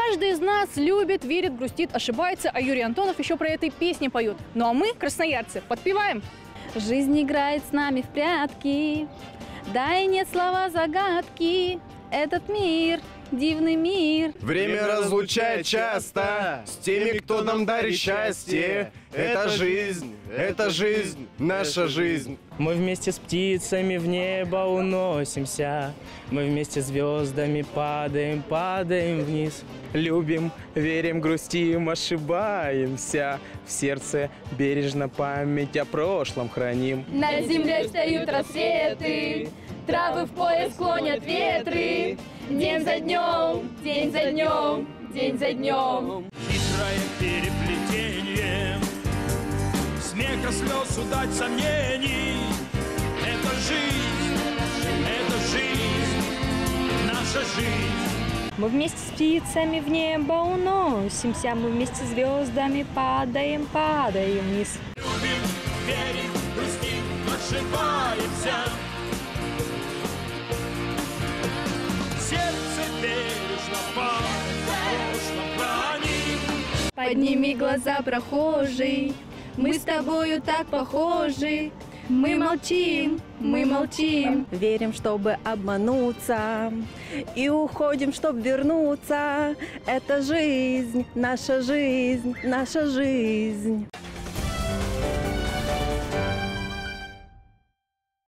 Каждый из нас любит, верит, грустит, ошибается, а Юрий Антонов еще про этой песни поет. Ну а мы, красноярцы, подпеваем. Жизнь играет с нами в прятки, да и нет слова загадки. Этот мир, дивный мир. Время разлучает часто с теми, кто нам дарит счастье. Это жизнь, наша жизнь. Мы вместе с птицами в небо уносимся. Мы вместе с звездами падаем, падаем вниз. Любим, верим, грустим, ошибаемся. В сердце бережно память о прошлом храним. На земле встают рассветы, травы в поле склонят ветры. День за днем, день за днем, день за днем. Хитрое переплетение смеха, слез, удать, сомнений. Это жизнь, наша жизнь. Мы вместе с птицами в небо уносимся, мы вместе с звездами падаем, падаем вниз. Любим, верим, грустим, ошибаемся. Сердце бережно прошлом храним. Подними глаза, прохожий, мы с тобою так похожи. Мы молчим, мы молчим. Верим, чтобы обмануться, и уходим, чтобы вернуться. Это жизнь, наша жизнь, наша жизнь.